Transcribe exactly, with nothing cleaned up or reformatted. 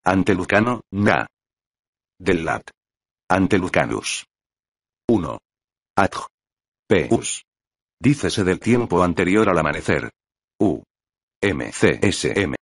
Antelucano, na. Del lat. Antelucanus. uno. Adj. Peus. Dícese del tiempo anterior al amanecer. U. M C S M.